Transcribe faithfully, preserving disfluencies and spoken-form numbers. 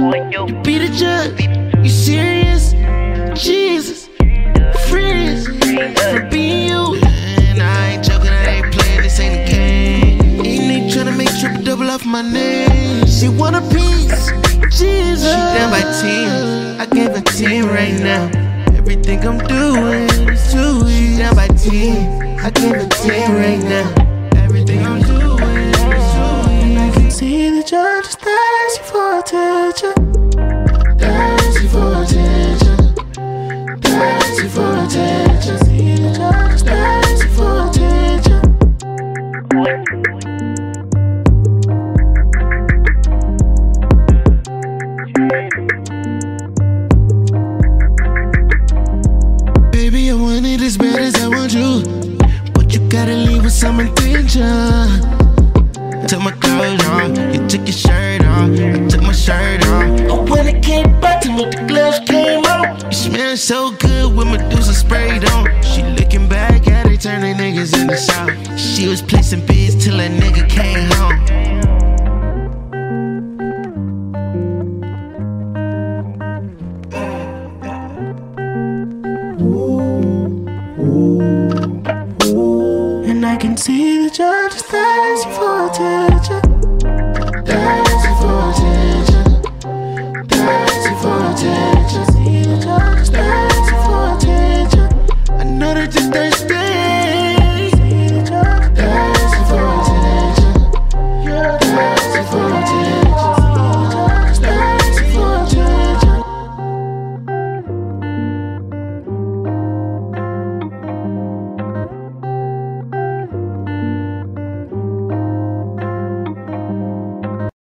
You be the judge, you serious? Jesus, friends, for being you. And I ain't joking, I ain't playing, this ain't a game. Ain't they tryna make triple double off my name? She want a piece, Jesus. She down by ten, I gave her ten right now. Everything I'm doing is too easy. She down by ten, I gave her ten right now. Everything I'm doing is too easy. And I can see the judge is thirsty for attention. Thirsty for attention. Thirsty for attention. See the judge is thirsty for attention. Baby, I want it as bad as I want you, but you gotta leave with some intention. Took my clothes off, you took your shirt off, I took my shirt off. Oh, when it came back to me, the gloves came off. You smell so good with Medusa sprayed on. She looking back at it, turning niggas in the south. She was placing bids till a nigga came home. And I can see the judge is thirsty for attention.